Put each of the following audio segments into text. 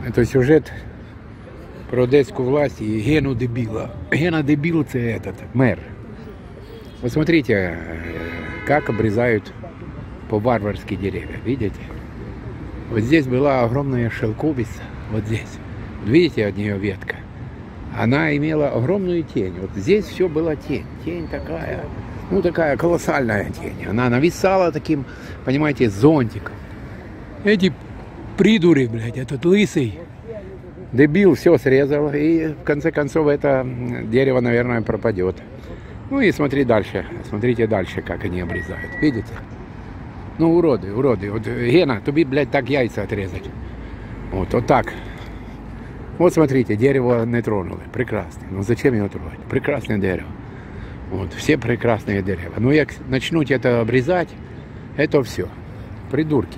Это сюжет про одеську власть и Гену Дебила. Гена Дебил – это этот, мэр. Вот смотрите, как обрезают по-варварски деревья. Видите? Вот здесь была огромная шелковица. Вот здесь. Видите, от нее ветка? Она имела огромную тень. Вот здесь все была тень. Тень такая, ну такая колоссальная тень. Она нависала таким, понимаете, зонтиком. Эти придури, блядь, этот лысый дебил все срезал. И в конце концов это дерево, наверное, пропадет. Ну и смотрите дальше, как они обрезают. Видите? Ну, уроды, уроды. Вот, Гена, тобі, блядь, так яйца отрезать. Вот так. Вот смотрите, дерево не тронули. Прекрасно. Ну зачем его трогать? Прекрасное дерево. Вот, все прекрасные дерева. Но як начнуть это обрезать, это все. Придурки.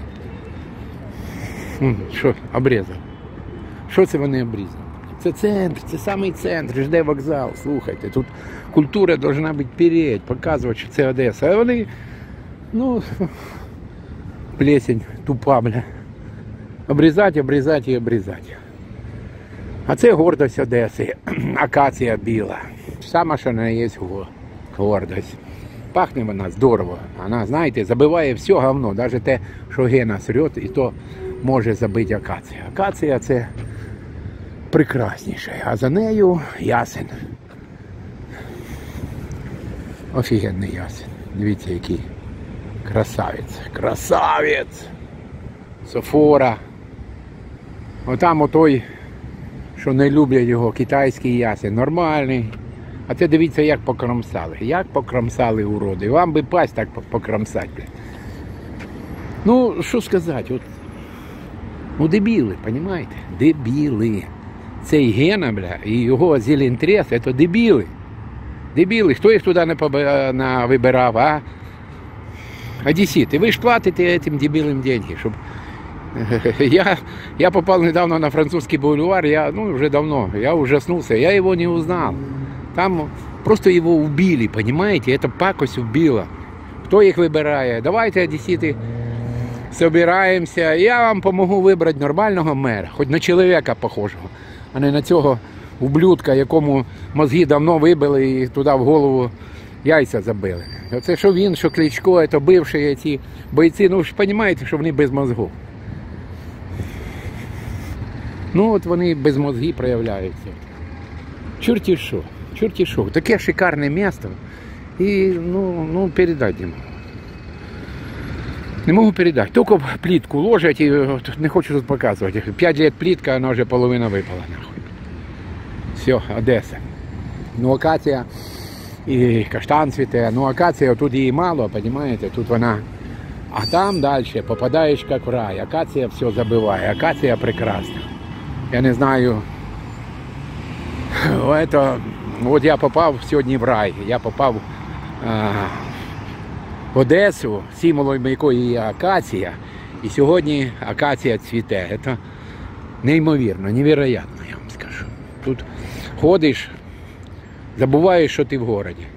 Що обрезали? Що це вони обрізали? Це центр, це самий центр, жде вокзал. Слухайте, тут культура должна бути переть, показувати, що це Одеса. А вони, ну, плесень тупа, бля. Обрізати, обрізати і обрізати. А це гордость Одеси, акація біла. Сама, що не є гордость. Пахне вона здорово. Вона, знаєте, забиває все говно. Навіть те, що Гена срет, і то може забити акація. Акація – це прекрасніше. А за нею ясен. Офігенний ясен. Дивіться, який красавець. Красавець! Софора. Отам отой, що не люблять його, китайський ясен. Нормальний. А це дивіться, як покромсали. Як покромсали уроди. Вам би пасть так покромсати. Ну, що сказати. От, ну, дебіли, розумієте? Дебіли. Цей Гена, бля, і його зелентрес, це дебіли. Дебіли. Хто їх туди не вибирав, а? Одесіти. Ви ж платите цим дебілам деньги, щоб... Я попал недавно на французский бульвар, уже давно, я ужаснулся, я его не узнал. Там просто его убили, понимаете, эта пакость убила. Кто их выбирает? Давайте, одесситы, собираемся, я вам помогу вибрати нормального мера, хоч на чоловіка похожого, а не на цього ублюдка, якому мозги давно вибили і туди в голову яйця забили. Оце що він, що Кличко, це бивші ці бойці, ну ж розумієте, що вони без мозгу. Ну от вони без мозги проявляються. Чорті що. Таке шикарне місто. І, ну передати не можу. Не можу передати. Тільки плитку ложать і не хочу тут показувати. 5 років плитка, вона вже половина випала. Нахуй. Все, Одеса. Ну акація і каштан цвіте. Ну акація тут її мало, розумієте? Тут вона... А там далі попадаєш як в рай. Акація все забиває. Акація прекрасна. Я не знаю, от я попав сьогодні в рай, я попав в Одесу, символом якої є акація, і сьогодні акація цвіте. Це неймовірно, невероятно, я вам скажу. Тут ходиш, забуваєш, що ти в городі.